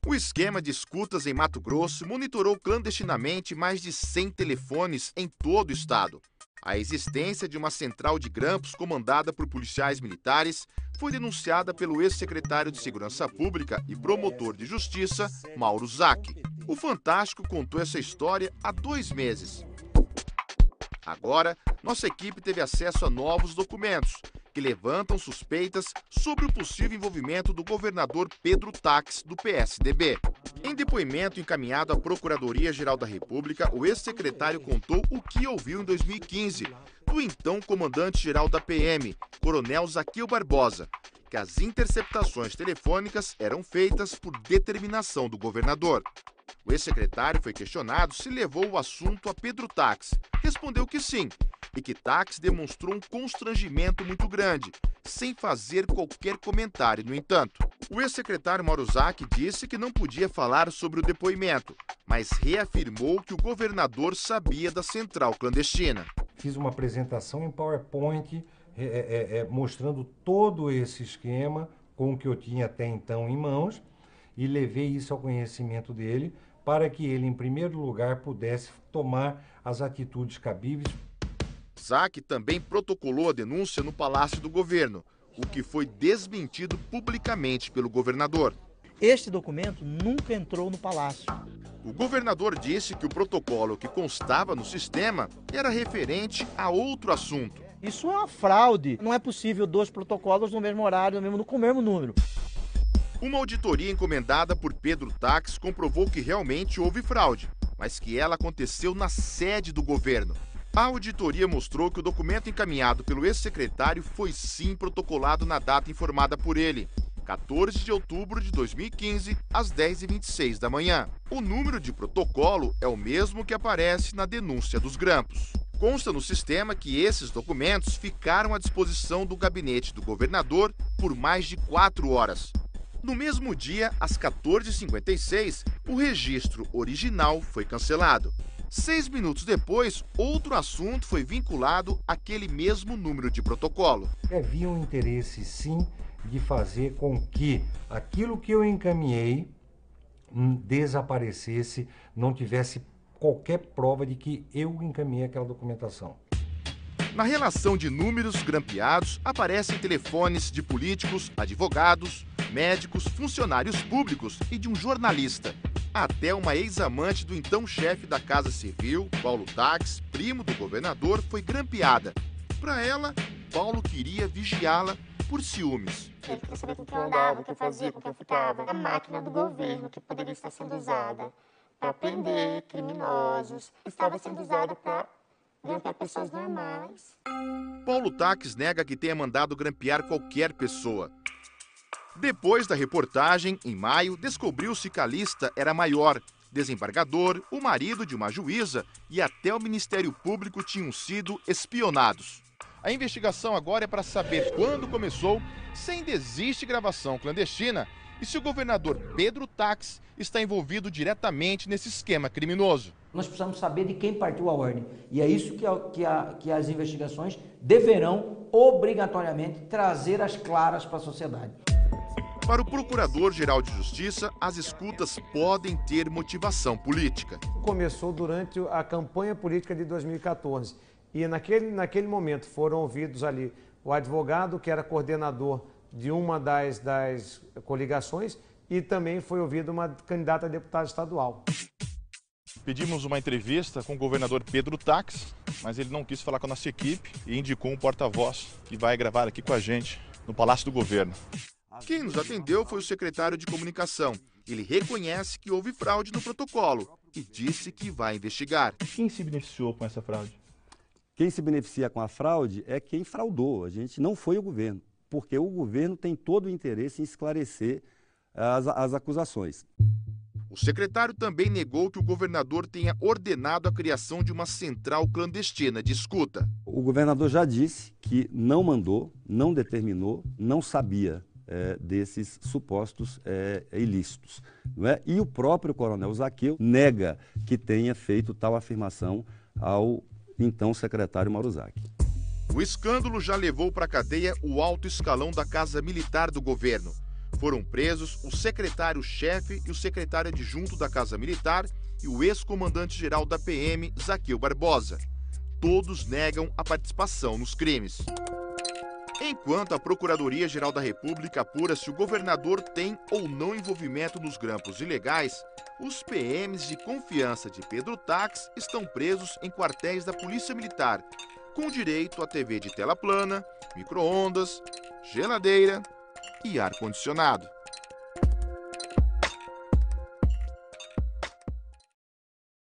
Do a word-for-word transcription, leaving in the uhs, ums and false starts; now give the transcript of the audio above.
O esquema de escutas em Mato Grosso monitorou clandestinamente mais de cem telefones em todo o estado. A existência de uma central de grampos comandada por policiais militares foi denunciada pelo ex-secretário de Segurança Pública e promotor de justiça, Mauro Zac. O Fantástico contou essa história há dois meses. Agora, nossa equipe teve acesso a novos documentos que levantam suspeitas sobre o possível envolvimento do governador Pedro Táxi, do P S D B. Em depoimento encaminhado à Procuradoria-Geral da República, o ex-secretário contou o que ouviu em dois mil e quinze do então comandante-geral da P M, Coronel Zaqueu Barbosa, que as interceptações telefônicas eram feitas por determinação do governador. O ex-secretário foi questionado se levou o assunto a Pedro Táxi. Respondeu que sim, e que Táxi demonstrou um constrangimento muito grande, sem fazer qualquer comentário, no entanto. O ex-secretário Mauro Zac disse que não podia falar sobre o depoimento, mas reafirmou que o governador sabia da central clandestina. Fiz uma apresentação em PowerPoint é, é, é, mostrando todo esse esquema com o que eu tinha até então em mãos e levei isso ao conhecimento dele para que ele, em primeiro lugar, pudesse tomar as atitudes cabíveis. Zac também protocolou a denúncia no Palácio do Governo, o que foi desmentido publicamente pelo governador. Este documento nunca entrou no Palácio. O governador disse que o protocolo que constava no sistema era referente a outro assunto. Isso é uma fraude. Não é possível dois protocolos no mesmo horário, no mesmo, com o mesmo número. Uma auditoria encomendada por Pedro Táxi comprovou que realmente houve fraude, mas que ela aconteceu na sede do governo. A auditoria mostrou que o documento encaminhado pelo ex-secretário foi sim protocolado na data informada por ele, quatorze de outubro de dois mil e quinze, às dez e vinte e seis da manhã. O número de protocolo é o mesmo que aparece na denúncia dos grampos. Consta no sistema que esses documentos ficaram à disposição do gabinete do governador por mais de quatro horas. No mesmo dia, às quatorze e cinquenta e seis, o registro original foi cancelado. Seis minutos depois, outro assunto foi vinculado àquele mesmo número de protocolo. Havia um interesse, sim, de fazer com que aquilo que eu encaminhei desaparecesse, não tivesse qualquer prova de que eu encaminhei aquela documentação. Na relação de números grampeados, aparecem telefones de políticos, advogados, médicos, funcionários públicos e de um jornalista. Até uma ex-amante do então chefe da Casa Civil, Paulo Táxi, primo do governador, foi grampeada. Para ela, Paulo queria vigiá-la por ciúmes. Ele queria saber com quem eu andava, o que eu fazia, com quem eu ficava. A máquina do governo que poderia estar sendo usada para prender criminosos estava sendo usada para grampear pessoas normais. Paulo Táxi nega que tenha mandado grampear qualquer pessoa. Depois da reportagem, em maio, descobriu-se que a lista era maior. Desembargador, o marido de uma juíza e até o Ministério Público tinham sido espionados. A investigação agora é para saber quando começou, se ainda existe gravação clandestina e se o governador Pedro Táxi está envolvido diretamente nesse esquema criminoso. Nós precisamos saber de quem partiu a ordem. E é isso que, a, que, a, que as investigações deverão, obrigatoriamente, trazer às claras para a sociedade. Para o Procurador-Geral de Justiça, as escutas podem ter motivação política. Começou durante a campanha política de dois mil e quatorze e naquele, naquele momento foram ouvidos ali o advogado que era coordenador de uma das, das coligações e também foi ouvido uma candidata a deputada estadual. Pedimos uma entrevista com o governador Pedro Táxi, mas ele não quis falar com a nossa equipe e indicou um porta-voz que vai gravar aqui com a gente no Palácio do Governo. Quem nos atendeu foi o secretário de Comunicação. Ele reconhece que houve fraude no protocolo e disse que vai investigar. Quem se beneficiou com essa fraude? Quem se beneficia com a fraude é quem fraudou. A gente não foi o governo, porque o governo tem todo o interesse em esclarecer as, as acusações. O secretário também negou que o governador tenha ordenado a criação de uma central clandestina de escuta. O governador já disse que não mandou, não determinou, não sabia É, desses supostos é, ilícitos. Não é? E o próprio coronel Zaqueu nega que tenha feito tal afirmação ao então secretário Mauro Zac. O escândalo já levou para a cadeia o alto escalão da Casa Militar do governo. Foram presos o secretário-chefe e o secretário adjunto da Casa Militar e o ex-comandante-geral da P M, Zaqueu Barbosa. Todos negam a participação nos crimes. Enquanto a Procuradoria-Geral da República apura se o governador tem ou não envolvimento nos grampos ilegais, os P Ms de confiança de Pedro Tax estão presos em quartéis da Polícia Militar, com direito a T V de tela plana, micro-ondas, geladeira e ar-condicionado.